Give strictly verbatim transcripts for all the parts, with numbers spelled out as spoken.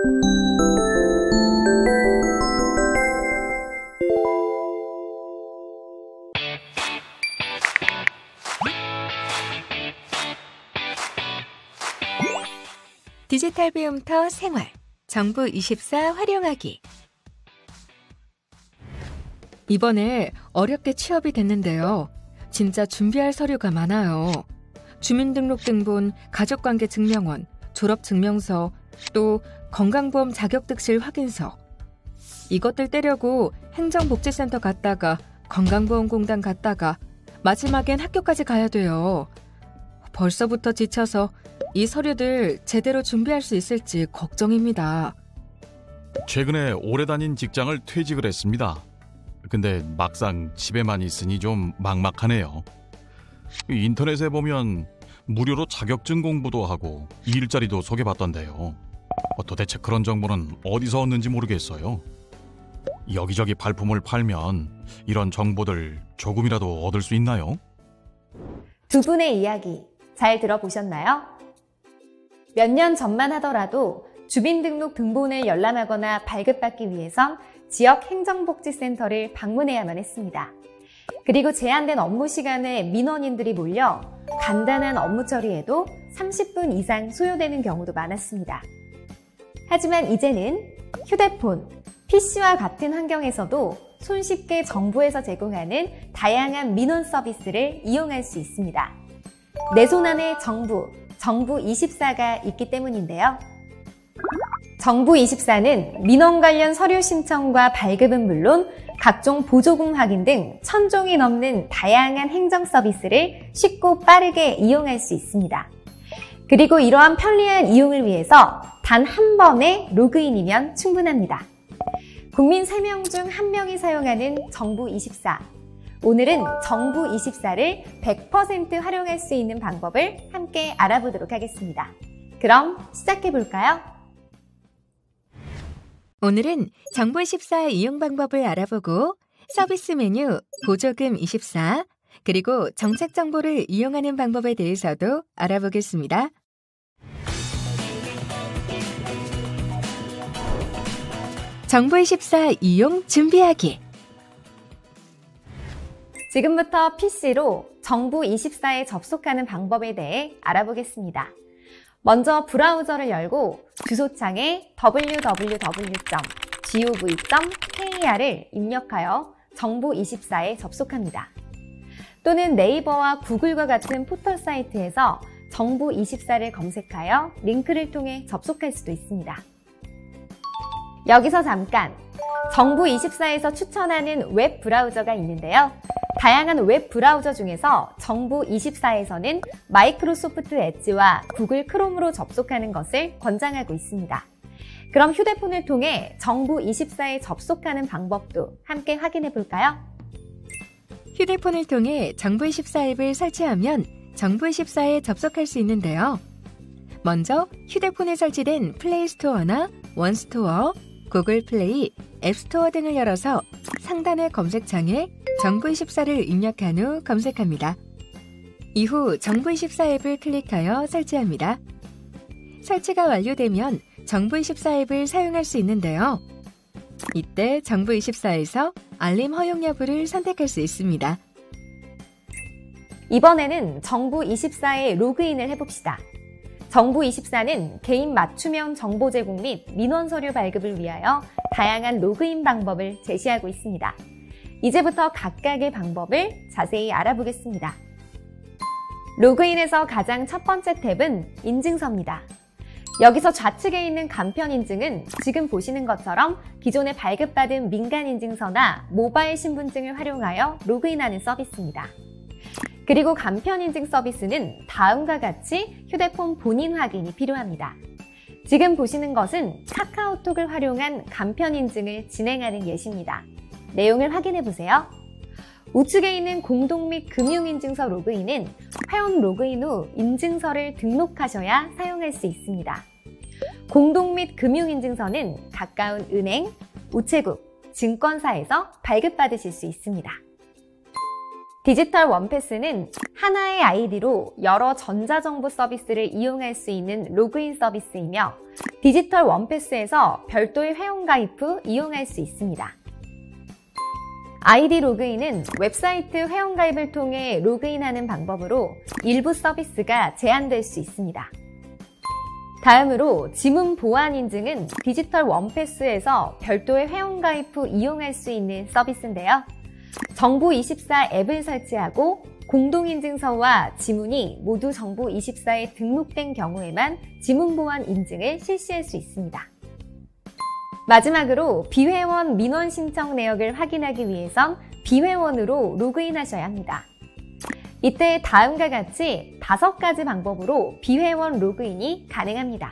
디지털 배움터 생활, 정부이십사 활용하기. 이번에 어렵게 취업이 됐는데요. 진짜 준비할 서류가 많아요. 주민등록등본, 가족관계 증명원, 졸업증명서, 또 건강보험 자격득실 확인서. 이것들 떼려고 행정복지센터 갔다가 건강보험공단 갔다가 마지막엔 학교까지 가야 돼요. 벌써부터 지쳐서 이 서류들 제대로 준비할 수 있을지 걱정입니다. 최근에 오래 다닌 직장을 퇴직을 했습니다. 근데 막상 집에만 있으니 좀 막막하네요. 인터넷에 보면 무료로 자격증 공부도 하고 일자리도 소개받던데요. 도대체 그런 정보는 어디서 얻는지 모르겠어요. 여기저기 발품을 팔면 이런 정보들 조금이라도 얻을 수 있나요? 두 분의 이야기 잘 들어보셨나요? 몇 년 전만 하더라도 주민등록 등본을 열람하거나 발급받기 위해선 지역 행정복지센터를 방문해야만 했습니다. 그리고 제한된 업무 시간에 민원인들이 몰려 간단한 업무 처리에도 삼십 분 이상 소요되는 경우도 많았습니다. 하지만 이제는 휴대폰, 피씨와 같은 환경에서도 손쉽게 정부에서 제공하는 다양한 민원 서비스를 이용할 수 있습니다. 내 손 안에 정부, 정부이십사가 있기 때문인데요. 정부이십사는 민원 관련 서류 신청과 발급은 물론 각종 보조금 확인 등 천 종이 넘는 다양한 행정 서비스를 쉽고 빠르게 이용할 수 있습니다. 그리고 이러한 편리한 이용을 위해서 단 한 번의 로그인이면 충분합니다. 국민 세 명 중 한 명이 사용하는 정부이십사. 오늘은 정부이십사를 백 퍼센트 활용할 수 있는 방법을 함께 알아보도록 하겠습니다. 그럼 시작해볼까요? 오늘은 정부이십사 이용 방법을 알아보고 서비스 메뉴, 보조금 이십사, 그리고 정책 정보를 이용하는 방법에 대해서도 알아보겠습니다. 정부이십사 이용 준비하기. 지금부터 피씨로 정부이십사에 접속하는 방법에 대해 알아보겠습니다. 먼저 브라우저를 열고 주소창에 더블유 더블유 더블유 점 지오브이 점 케이알을 입력하여 정부이십사에 접속합니다. 또는 네이버와 구글과 같은 포털 사이트에서 정부이십사를 검색하여 링크를 통해 접속할 수도 있습니다. 여기서 잠깐! 정부이십사에서 추천하는 웹 브라우저가 있는데요. 다양한 웹 브라우저 중에서 정부이십사에서는 마이크로소프트 엣지와 구글 크롬으로 접속하는 것을 권장하고 있습니다. 그럼 휴대폰을 통해 정부이십사에 접속하는 방법도 함께 확인해 볼까요? 휴대폰을 통해 정부이십사 앱을 설치하면 정부이십사에 접속할 수 있는데요. 먼저 휴대폰에 설치된 플레이스토어나 원스토어, 구글 플레이, 앱스토어 등을 열어서 상단의 검색창에 정부이십사를 입력한 후 검색합니다. 이후 정부이십사 앱을 클릭하여 설치합니다. 설치가 완료되면 정부이십사 앱을 사용할 수 있는데요. 이때 정부이십사에서 알림 허용 여부를 선택할 수 있습니다. 이번에는 정부이십사에 로그인을 해봅시다. 정부이십사는 개인 맞춤형 정보 제공 및 민원 서류 발급을 위하여 다양한 로그인 방법을 제시하고 있습니다. 이제부터 각각의 방법을 자세히 알아보겠습니다. 로그인에서 가장 첫 번째 탭은 인증서입니다. 여기서 좌측에 있는 간편 인증은 지금 보시는 것처럼 기존에 발급받은 민간 인증서나 모바일 신분증을 활용하여 로그인하는 서비스입니다. 그리고 간편 인증 서비스는 다음과 같이 휴대폰 본인 확인이 필요합니다. 지금 보시는 것은 카카오톡을 활용한 간편 인증을 진행하는 예시입니다. 내용을 확인해 보세요. 우측에 있는 공동 및 금융인증서 로그인은 회원 로그인 후 인증서를 등록하셔야 사용할 수 있습니다. 공동 및 금융인증서는 가까운 은행, 우체국, 증권사에서 발급받으실 수 있습니다. 디지털 원패스는 하나의 아이디로 여러 전자정보 서비스를 이용할 수 있는 로그인 서비스이며 디지털 원패스에서 별도의 회원가입 후 이용할 수 있습니다. 아이디 로그인은 웹사이트 회원가입을 통해 로그인하는 방법으로 일부 서비스가 제한될 수 있습니다. 다음으로 지문 보안 인증은 디지털 원패스에서 별도의 회원가입 후 이용할 수 있는 서비스인데요. 정보이십사 앱을 설치하고 공동인증서와 지문이 모두 정보이십사에 등록된 경우에만 지문 보안 인증을 실시할 수 있습니다. 마지막으로 비회원 민원 신청 내역을 확인하기 위해선 비회원으로 로그인하셔야 합니다. 이때 다음과 같이 다섯 가지 방법으로 비회원 로그인이 가능합니다.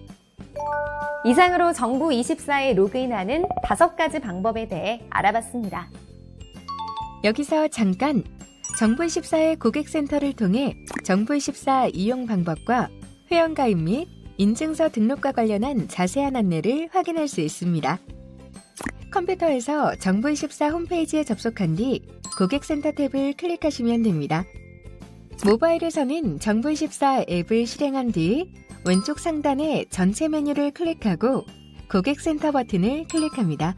이상으로 정보이십사에 로그인하는 다섯 가지 방법에 대해 알아봤습니다. 여기서 잠깐 정보이십사의 고객센터를 통해 정보이십사 이용 방법과 회원가입 및 인증서 등록과 관련한 자세한 안내를 확인할 수 있습니다. 컴퓨터에서 정보이십사 홈페이지에 접속한 뒤 고객센터 탭을 클릭하시면 됩니다. 모바일에서는 정보이십사 앱을 실행한 뒤 왼쪽 상단의 전체 메뉴를 클릭하고 고객센터 버튼을 클릭합니다.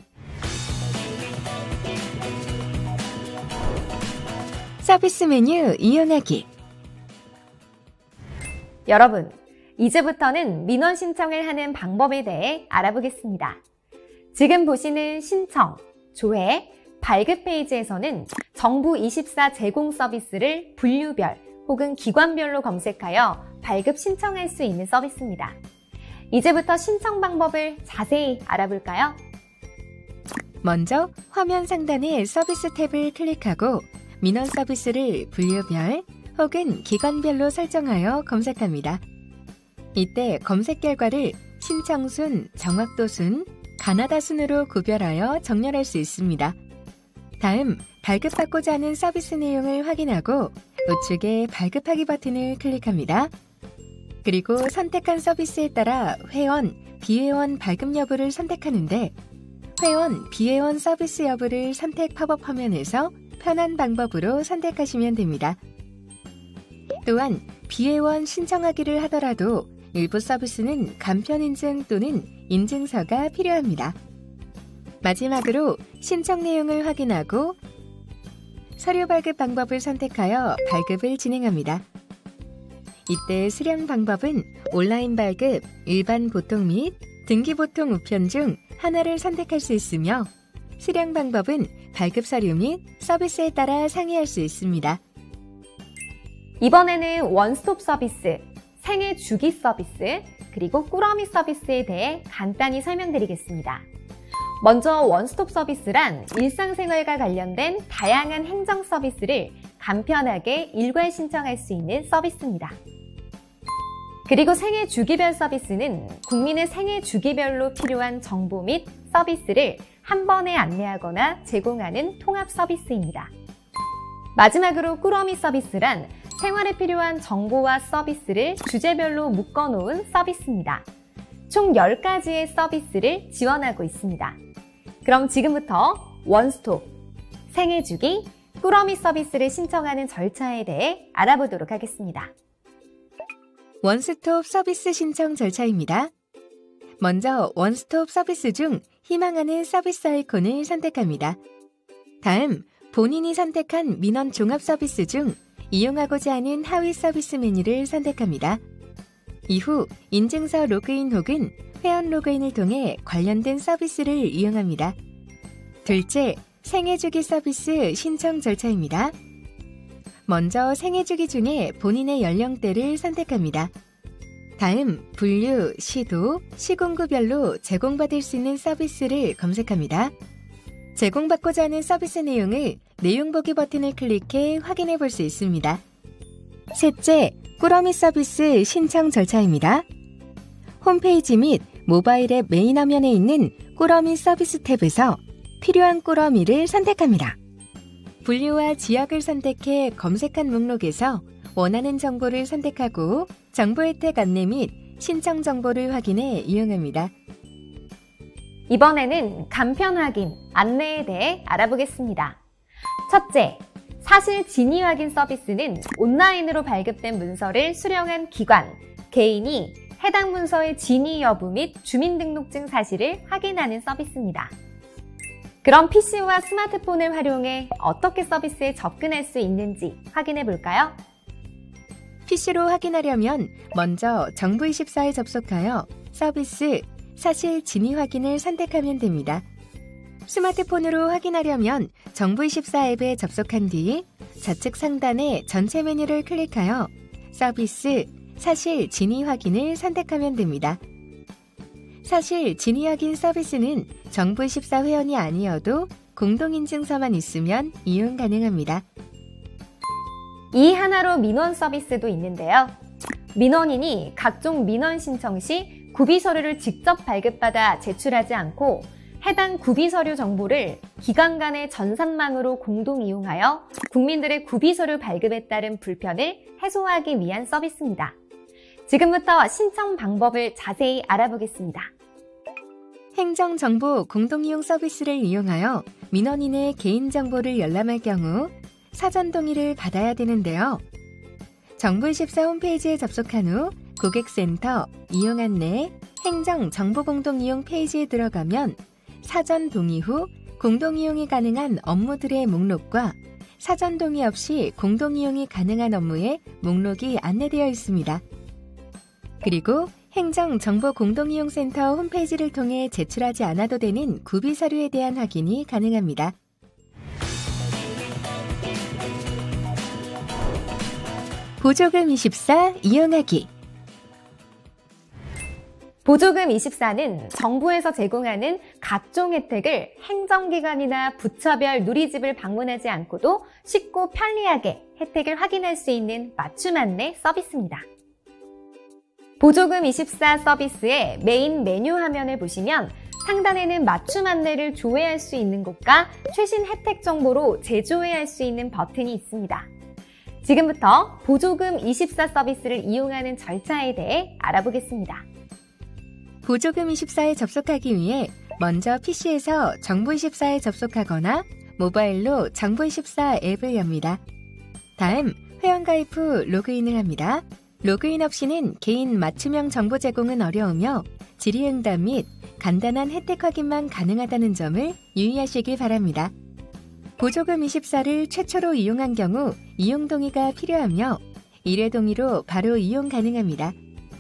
서비스 메뉴 이용하기. 여러분, 이제부터는 민원 신청을 하는 방법에 대해 알아보겠습니다. 지금 보시는 신청, 조회, 발급 페이지에서는 정보이십사 제공 서비스를 분류별 혹은 기관별로 검색하여 발급 신청할 수 있는 서비스입니다. 이제부터 신청 방법을 자세히 알아볼까요? 먼저 화면 상단의 서비스 탭을 클릭하고 민원 서비스를 분류별 혹은 기관별로 설정하여 검색합니다. 이때 검색 결과를 신청순, 정확도순, 가나다순으로 구별하여 정렬할 수 있습니다. 다음 발급받고자 하는 서비스 내용을 확인하고 우측의 발급하기 버튼을 클릭합니다. 그리고 선택한 서비스에 따라 회원, 비회원 발급 여부를 선택하는데 회원, 비회원 서비스 여부를 선택 팝업 화면에서 편한 방법으로 선택하시면 됩니다. 또한 비회원 신청하기를 하더라도 일부 서비스는 간편 인증 또는 인증서가 필요합니다. 마지막으로 신청 내용을 확인하고 서류 발급 방법을 선택하여 발급을 진행합니다. 이때 수령 방법은 온라인 발급, 일반 보통 및 등기 보통 우편 중 하나를 선택할 수 있으며 수령 방법은 발급 서류 및 서비스에 따라 상이할 수 있습니다. 이번에는 원스톱 서비스, 생애 주기 서비스, 그리고 꾸러미 서비스에 대해 간단히 설명드리겠습니다. 먼저 원스톱 서비스란 일상생활과 관련된 다양한 행정 서비스를 간편하게 일괄 신청할 수 있는 서비스입니다. 그리고 생애 주기별 서비스는 국민의 생애 주기별로 필요한 정보 및 서비스를 한 번에 안내하거나 제공하는 통합 서비스입니다. 마지막으로 꾸러미 서비스란 생활에 필요한 정보와 서비스를 주제별로 묶어놓은 서비스입니다. 총 열 가지의 서비스를 지원하고 있습니다. 그럼 지금부터 원스톱, 생애주기, 꾸러미 서비스를 신청하는 절차에 대해 알아보도록 하겠습니다. 원스톱 서비스 신청 절차입니다. 먼저 원스톱 서비스 중 희망하는 서비스 아이콘을 선택합니다. 다음 본인이 선택한 민원 종합 서비스 중 이용하고자 하는 하위 서비스 메뉴를 선택합니다. 이후 인증서 로그인 혹은 회원 로그인을 통해 관련된 서비스를 이용합니다. 둘째, 생애주기 서비스 신청 절차입니다. 먼저 생애주기 중에 본인의 연령대를 선택합니다. 다음 분류, 시도, 시공구별로 제공받을 수 있는 서비스를 검색합니다. 제공받고자 하는 서비스 내용을 내용 보기 버튼을 클릭해 확인해 볼 수 있습니다. 셋째, 꾸러미 서비스 신청 절차입니다. 홈페이지 및 모바일 앱 메인 화면에 있는 꾸러미 서비스 탭에서 필요한 꾸러미를 선택합니다. 분류와 지역을 선택해 검색한 목록에서 원하는 정보를 선택하고 정보 혜택 안내 및 신청 정보를 확인해 이용합니다. 이번에는 간편 확인, 안내에 대해 알아보겠습니다. 첫째, 사실 진위 확인 서비스는 온라인으로 발급된 문서를 수령한 기관, 개인이 해당 문서의 진위 여부 및 주민등록증 사실을 확인하는 서비스입니다. 그럼 피씨와 스마트폰을 활용해 어떻게 서비스에 접근할 수 있는지 확인해 볼까요? 피씨로 확인하려면 먼저 정부이십사에 접속하여 서비스 사실 진위 확인을 선택하면 됩니다. 스마트폰으로 확인하려면 정부이십사 앱에 접속한 뒤 좌측 상단의 전체 메뉴를 클릭하여 서비스 사실 진위 확인을 선택하면 됩니다. 사실 진위 확인 서비스는 정부이십사 회원이 아니어도 공동인증서만 있으면 이용 가능합니다. 이 하나로 민원 서비스도 있는데요. 민원인이 각종 민원 신청 시 구비 서류를 직접 발급받아 제출하지 않고 해당 구비 서류 정보를 기관 간의 전산망으로 공동 이용하여 국민들의 구비 서류 발급에 따른 불편을 해소하기 위한 서비스입니다. 지금부터 신청 방법을 자세히 알아보겠습니다. 행정정보 공동이용 서비스를 이용하여 민원인의 개인정보를 열람할 경우 사전 동의를 받아야 되는데요. 정부이십사 홈페이지에 접속한 후 고객센터, 이용 안내, 행정정보공동이용 페이지에 들어가면 사전 동의 후 공동이용이 가능한 업무들의 목록과 사전 동의 없이 공동이용이 가능한 업무의 목록이 안내되어 있습니다. 그리고 행정정보공동이용센터 홈페이지를 통해 제출하지 않아도 되는 구비 서류에 대한 확인이 가능합니다. 보조금 이십사 이용하기. 보조금 이십사는 정부에서 제공하는 각종 혜택을 행정기관이나 부처별 누리집을 방문하지 않고도 쉽고 편리하게 혜택을 확인할 수 있는 맞춤 안내 서비스입니다. 보조금 이십사 서비스의 메인 메뉴 화면을 보시면 상단에는 맞춤 안내를 조회할 수 있는 곳과 최신 혜택 정보로 재조회할 수 있는 버튼이 있습니다. 지금부터 보조금 이십사 서비스를 이용하는 절차에 대해 알아보겠습니다. 보조금 이십사에 접속하기 위해 먼저 피씨에서 정부이십사에 접속하거나 모바일로 정부이십사 앱을 엽니다. 다음 회원가입 후 로그인을 합니다. 로그인 없이는 개인 맞춤형 정보 제공은 어려우며 질의응답 및 간단한 혜택 확인만 가능하다는 점을 유의하시기 바랍니다. 보조금 이십사를 최초로 이용한 경우 이용 동의가 필요하며 일회 동의로 바로 이용 가능합니다.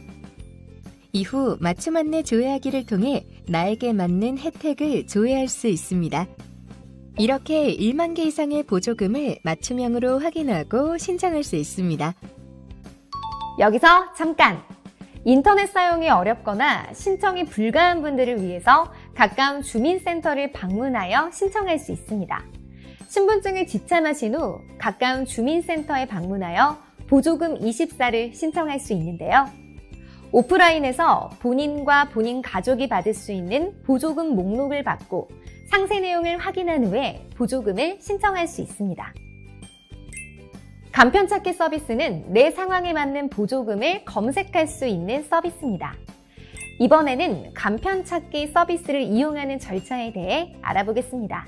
이후 맞춤 안내 조회하기를 통해 나에게 맞는 혜택을 조회할 수 있습니다. 이렇게 일만 개 이상의 보조금을 맞춤형으로 확인하고 신청할 수 있습니다. 여기서 잠깐! 인터넷 사용이 어렵거나 신청이 불가한 분들을 위해서 가까운 주민센터를 방문하여 신청할 수 있습니다. 신분증을 지참하신 후 가까운 주민센터에 방문하여 보조금 이십사를 신청할 수 있는데요. 오프라인에서 본인과 본인 가족이 받을 수 있는 보조금 목록을 받고 상세 내용을 확인한 후에 보조금을 신청할 수 있습니다. 간편찾기 서비스는 내 상황에 맞는 보조금을 검색할 수 있는 서비스입니다. 이번에는 간편찾기 서비스를 이용하는 절차에 대해 알아보겠습니다.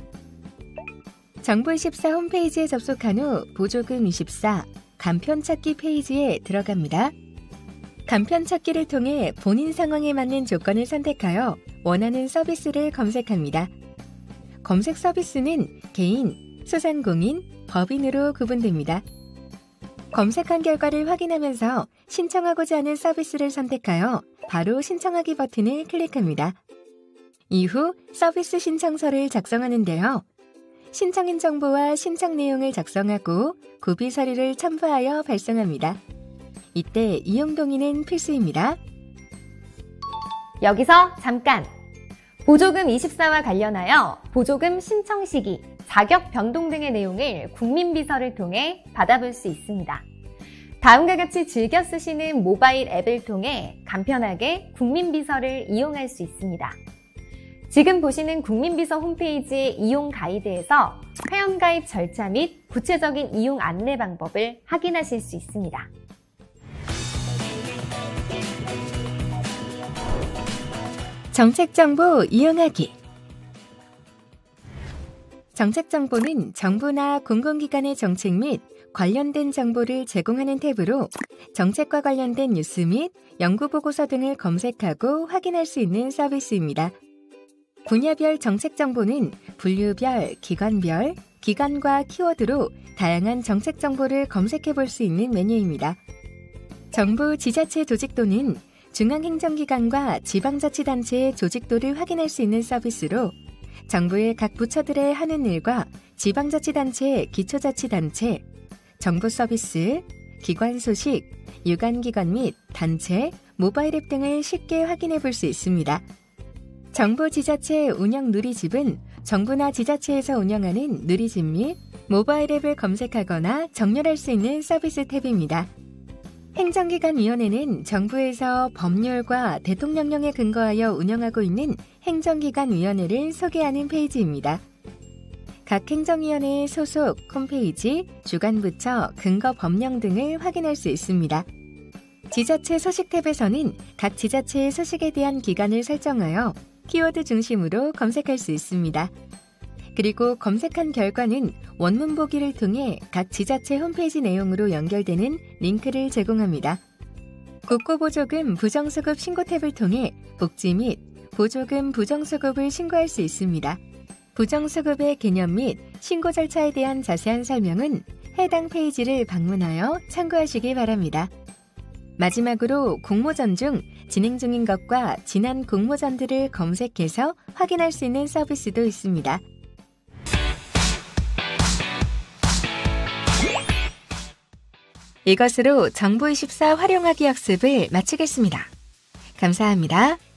정부이십사 홈페이지에 접속한 후 보조금 이십사 간편찾기 페이지에 들어갑니다. 간편찾기를 통해 본인 상황에 맞는 조건을 선택하여 원하는 서비스를 검색합니다. 검색 서비스는 개인, 소상공인, 법인으로 구분됩니다. 검색한 결과를 확인하면서 신청하고자 하는 서비스를 선택하여 바로 신청하기 버튼을 클릭합니다. 이후 서비스 신청서를 작성하는데요. 신청인 정보와 신청 내용을 작성하고 구비 서류를 첨부하여 발송합니다. 이때 이용 동의는 필수입니다. 여기서 잠깐! 보조금 이십사와 관련하여 보조금 신청 시기, 자격 변동 등의 내용을 국민비서를 통해 받아볼 수 있습니다. 다음과 같이 즐겨 쓰시는 모바일 앱을 통해 간편하게 국민비서를 이용할 수 있습니다. 지금 보시는 국민비서 홈페이지의 이용 가이드에서 회원가입 절차 및 구체적인 이용 안내 방법을 확인하실 수 있습니다. 정책정보 이용하기. 정책 정보는 정부나 공공기관의 정책 및 관련된 정보를 제공하는 탭으로 정책과 관련된 뉴스 및 연구보고서 등을 검색하고 확인할 수 있는 서비스입니다. 분야별 정책 정보는 분류별, 기관별, 기관과 키워드로 다양한 정책 정보를 검색해 볼 수 있는 메뉴입니다. 정부 지자체 조직도는 중앙행정기관과 지방자치단체의 조직도를 확인할 수 있는 서비스로 정부의 각 부처들의 하는 일과 지방자치단체, 기초자치단체, 정부 서비스, 기관 소식, 유관기관 및 단체, 모바일 앱 등을 쉽게 확인해 볼 수 있습니다. 정부 지자체 운영 누리집은 정부나 지자체에서 운영하는 누리집 및 모바일 앱을 검색하거나 정렬할 수 있는 서비스 탭입니다. 행정기관위원회는 정부에서 법률과 대통령령에 근거하여 운영하고 있는 행정기관위원회를 소개하는 페이지입니다. 각 행정위원회의 소속, 홈페이지, 주관부처, 근거법령 등을 확인할 수 있습니다. 지자체 소식 탭에서는 각 지자체의 소식에 대한 기간을 설정하여 키워드 중심으로 검색할 수 있습니다. 그리고 검색한 결과는 원문 보기를 통해 각 지자체 홈페이지 내용으로 연결되는 링크를 제공합니다. 국고보조금 부정수급 신고 탭을 통해 복지 및 보조금 부정수급을 신고할 수 있습니다. 부정수급의 개념 및 신고 절차에 대한 자세한 설명은 해당 페이지를 방문하여 참고하시기 바랍니다. 마지막으로 공모전 중 진행 중인 것과 지난 공모전들을 검색해서 확인할 수 있는 서비스도 있습니다. 이것으로 정부이십사 활용하기 학습을 마치겠습니다. 감사합니다.